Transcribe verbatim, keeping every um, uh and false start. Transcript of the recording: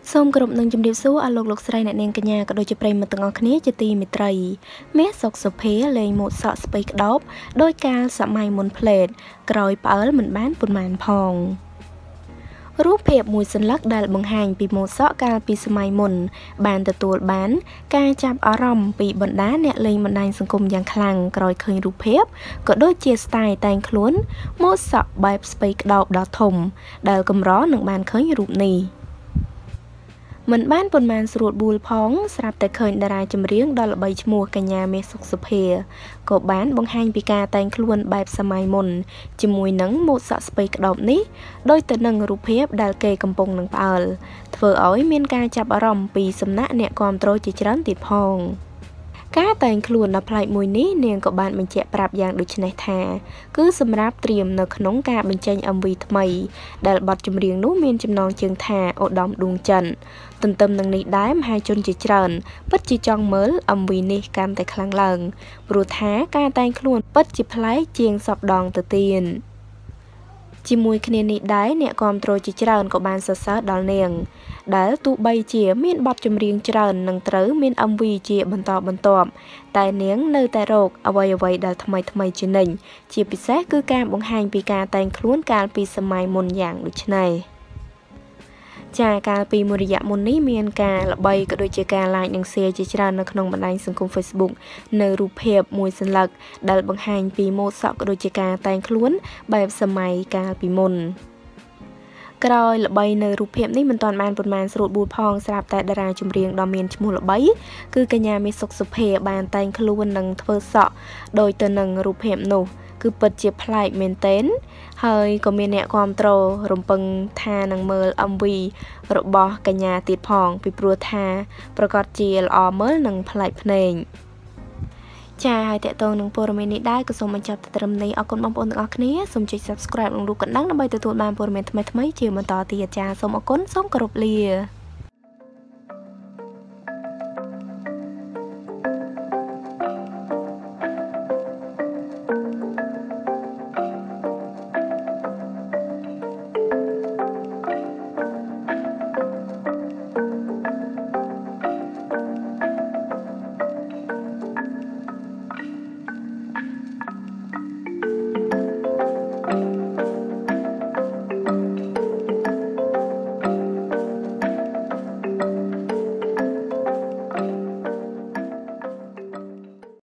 សូមគោរពនឹងជំរាបសួរអស់លោកលោកស្រីអ្នកនាងកញ្ញាក៏ដូចជាប្រិយមិត្តទាំងអស់គ្នាជាទីមេត្រីមាសសុកសុភាលេងម៉ូតសក់ស្ពៃក្តោបដោយកាលសម័យមុនផ្លេតក្រោយផ្អើលមិនបានប៉ុន្មានផងរូបភាពមួយសន្លឹកដែលបង្ហាញពីម៉ូតសក់កាលពីសម័យមុនបានទទួលបានការចាប់អារម្មណ៍ពីបណ្ដាអ្នកលេងបណ្ដាញសង្គមយ៉ាងខ្លាំងក្រោយឃើញរូបភាពក៏ដូចជាស្ទាយតែងខ្លួនម៉ូតសក់បែបស្ពៃក្តោបដ៏ធំដែលកម្រនឹងបានឃើញរូបនេះមិនបានប៉ុន្មានស្រួលបួលផងស្រាប់តែឃើញតារាចម្រៀងដ៏ល្បីឈ្មោះកញ្ញាមាសសុខសុភាក៏បានបង្ហាញពីការតែងខ្លួនបែបសម័យមុនជាមួយនឹងម៉ូតសក់ស្ពៃក្តោបនេះដោយទៅនឹងរូបភាពដែលគេកំពុងនឹងផ្អើលធ្វើឲ្យមានការចាប់អារម្មណ៍ពីសំណាក់អ្នកគាំទ្រជាច្រើនទៀតផងការតែងខ្លួនដ៏ប្លែកមួយនេះនាងក៏បានបញ្ជាក់ប្រាប់យ៉ាងដូចនេះថាគឺសម្រាប់ត្រៀមនៅក្នុងការបញ្ចេញ em vê ថ្មីដែលបទចម្រៀងនោះមានចំណងជើងថាឧត្តមដួងច័ន្ទទន្ទឹមនឹងនេះដែរមហាជនជាច្រើនពិតជាចង់មើល em vê នេះកាន់តែខ្លាំងឡើងព្រោះថាការតែងខ្លួនពិតជាប្លែកជាងសពដងទៅទៀតជាមួយគ្នានេះដែរអ្នកគាំទ្រជាច្រើនក៏បានសរសើរដល់នាងដែលទោះបីជាមានបទចម្រៀងច្រើននឹងត្រូវមាន em vê ជាបន្តបន្ទាប់តែនាងនៅតែរកអ្វីអ្វីដែលថ្មីថ្មីជានិញជាពិសេសគឺការបង្ហាញពីការតែងខ្លួនកាលពីសម័យមុនយ៉ាងដូចនេះចាកាលពីមួយរយៈមុននេះមានការល្បីក៏ដូចជាការ like និង share ជាច្រើននៅក្នុងបណ្ដាញសង្គម Facebook នៅរូបភាពមួយសន្លឹកដែលបង្ហាញពីម៉ូតសក់ក៏ដូចជាការតែងខ្លួនបែបសម័យកាលពីមុនក្រោយល្បីនៅរូបភាពនេះមិនទាន់បានប៉ុន្មានស្រួលបួលផងស្រាប់តែតារាចម្រៀងដ៏មានឈ្មោះល្បីគឺកញ្ញាមាសសុខសុភាបានតែងខ្លួននិងធ្វើសក់ដោយទៅនឹងរូបភាពនោះគឺពិតជាប្លែកមែនទែនហើយក៏មានអ្នកគាំទ្ររំពឹងថានឹងមើល em vê របស់កញ្ញាទៀតផងពីព្រោះថាប្រកាសជាល្អមើលនិងប្លែកភ្នែកចាហើយតេតងនឹងព័ត៌មាននេះដែរក៏សូមបញ្ចប់ត្រឹមនេះអរគុណបងប្អូនទាំងអស់គ្នាសូមចុច Subscribe និងរូបកណ្ដឹងដើម្បីទទួលបានព័ត៌មានថ្មីៗជាបន្តទៀតចាសូមអរគុណសូមគោរពលា